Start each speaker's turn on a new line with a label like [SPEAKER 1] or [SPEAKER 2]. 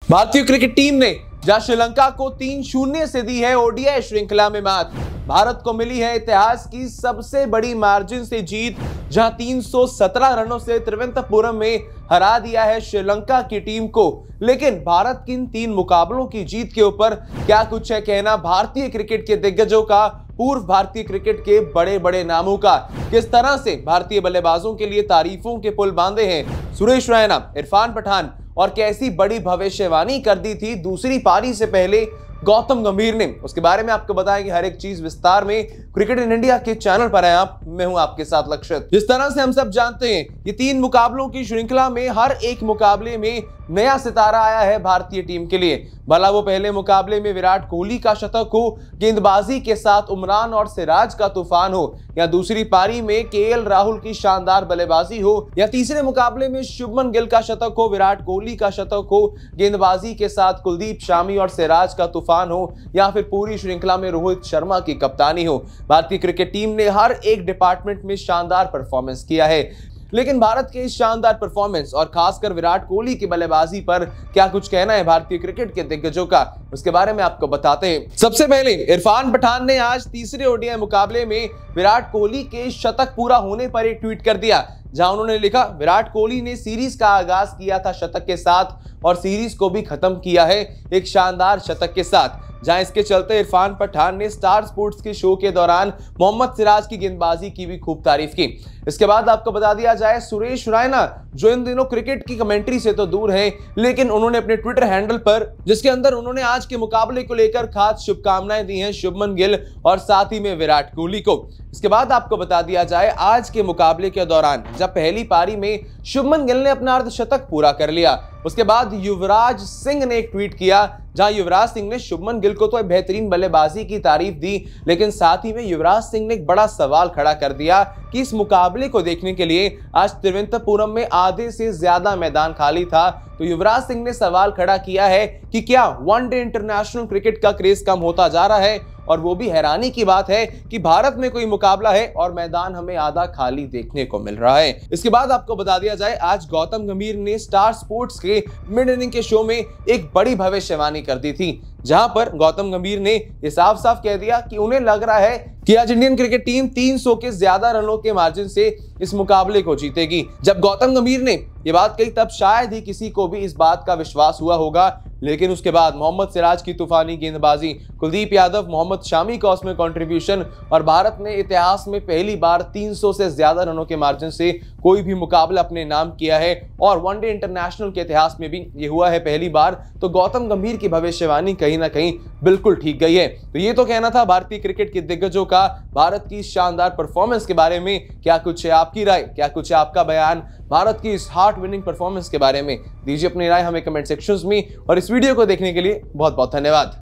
[SPEAKER 1] भारतीय cricket team ने जहां श्रीलंका को 3-0 से दी है ओडीआई श्रृंखला में मात, भारत को मिली है इतिहास की सबसे बड़ी मार्जिन से जीत, जहां 317 रनों से तिरुवनंतपुरम में हरा दिया है श्रीलंका की टीम को। लेकिन भारत की इन 3 मुकाबलों की जीत के ऊपर क्या कुछ है कहना भारतीय क्रिकेट के दिग्गजों का, पूर्व भारतीय क्रिकेट के बड़े बड़े नामों का। किस तरह से भारतीय बल्लेबाजों के लिए तारीफों के पुल बांधे हैं सुरेश रैना, इरफान पठान, और कैसी बड़ी भविष्यवाणी कर दी थी दूसरी पारी से पहले गौतम गंभीर ने, उसके बारे में आपको बताएंगे हर एक चीज विस्तार में। क्रिकेट इन इंडिया के चैनल पर है आप, मैं हूं आपके साथ लक्षित। जिस तरह से हम सब जानते हैं ये 3 मुकाबलों की श्रृंखला में हर एक मुकाबले में नया सितारा आया है भारतीय टीम के लिए। भला वो पहले मुकाबले में विराट कोहली का शतक हो, गेंदबाजी के साथ उमरान और सिराज का तूफान हो, या दूसरी पारी में केएल राहुल की शानदार बल्लेबाजी हो, या तीसरे मुकाबले में शुभमन गिल का शतक हो, विराट कोहली का शतक हो, गेंदबाजी के साथ कुलदीप शामी और सिराज का तूफान हो, या फिर पूरी श्रृंखला में रोहित शर्मा की कप्तानी हो। भारतीय क्रिकेट टीम ने हर एक डिपार्टमेंट में शानदार परफॉर्मेंस किया है। लेकिन भारत के इस शानदार परफॉर्मेंस और खासकर विराट कोहली की बल्लेबाजी पर क्या कुछ कहना है भारतीय क्रिकेट के दिग्गजों का, उसके बारे में आपको बताते हैं। सबसे पहले इरफान पठान ने आज तीसरे ओडीआई मुकाबले में विराट कोहली के शतक पूरा होने पर एक ट्वीट कर दिया, जहां उन्होंने लिखा, विराट कोहली ने सीरीज का आगाज किया था शतक के साथ और सीरीज को भी खत्म किया है एक शानदार शतक के साथ। जहां इसके चलते इरफान पठान ने स्टार स्पोर्ट्स के शो के दौरान मोहम्मद सिराज की गेंदबाजी की भी खूब तारीफ की। इसके बाद आपको बता दिया जाए सुरेश रैना, जो इन दिनों क्रिकेट की कमेंट्री से तो दूर हैं, लेकिन उन्होंने अपने ट्विटर हैंडल पर, जिसके अंदर उन्होंने आज के मुकाबले को लेकर खास शुभकामनाएं दी हैं शुभमन गिल और साथ ही में विराट कोहली को। इसके बाद आपको बता दिया जाए आज के मुकाबले के दौरान जब पहली पारी में शुभमन गिल ने अपना अर्धशतक पूरा कर लिया, उसके बाद युवराज सिंह ने एक ट्वीट किया, जहां युवराज सिंह ने शुभमन गिल को तो बेहतरीन बल्लेबाजी की तारीफ दी, लेकिन साथ ही में युवराज सिंह ने एक बड़ा सवाल खड़ा कर दिया कि इस मुकाबले को देखने के लिए आज तिरुवनंतपुरम में आधे से ज्यादा मैदान खाली था। तो युवराज सिंह ने सवाल खड़ा किया है कि क्या वनडे इंटरनेशनल क्रिकेट का क्रेज कम होता जा रहा है, और वो भी हैरानी की बात है कि भारत में कोई मुकाबला है और मैदान हमें आधा खाली देखने को मिल रहा है। इसके बाद आपको बता दिया जाए आज गौतम गंभीर ने स्टार स्पोर्ट्स के मिड इनिंग के शो में एक बड़ी भविष्यवाणी कर दी थी, जहां पर गौतम गंभीर ने यह साफ साफ कह दिया कि उन्हें लग रहा है कि आज इंडियन क्रिकेट टीम 300 के ज्यादा रनों के मार्जिन से इस मुकाबले को जीतेगी। जब गौतम गंभीर ने यह बात कही तब शायद ही किसी को भी इस बात का विश्वास हुआ होगा, लेकिन उसके बाद मोहम्मद सिराज की तूफानी गेंदबाजी, कुलदीप यादव, मोहम्मद शामी का उसमें कंट्रीब्यूशन, और भारत ने इतिहास में पहली बार 300 से ज्यादा रनों के मार्जिन से कोई भी मुकाबला अपने नाम किया है, और वनडे इंटरनेशनल के इतिहास में भी ये हुआ है पहली बार। तो गौतम गंभीर की भविष्यवाणी कहीं ना कहीं बिल्कुल ठीक गई है। तो ये तो कहना था भारतीय क्रिकेट के दिग्गजों का भारत की शानदार परफॉर्मेंस के बारे में। क्या कुछ है आपकी राय, क्या कुछ है आपका बयान भारत की इस हार्ट विनिंग परफॉर्मेंस के बारे में? दीजिए अपनी राय हमें कमेंट सेक्शंस में, और इस वीडियो को देखने के लिए बहुत बहुत धन्यवाद।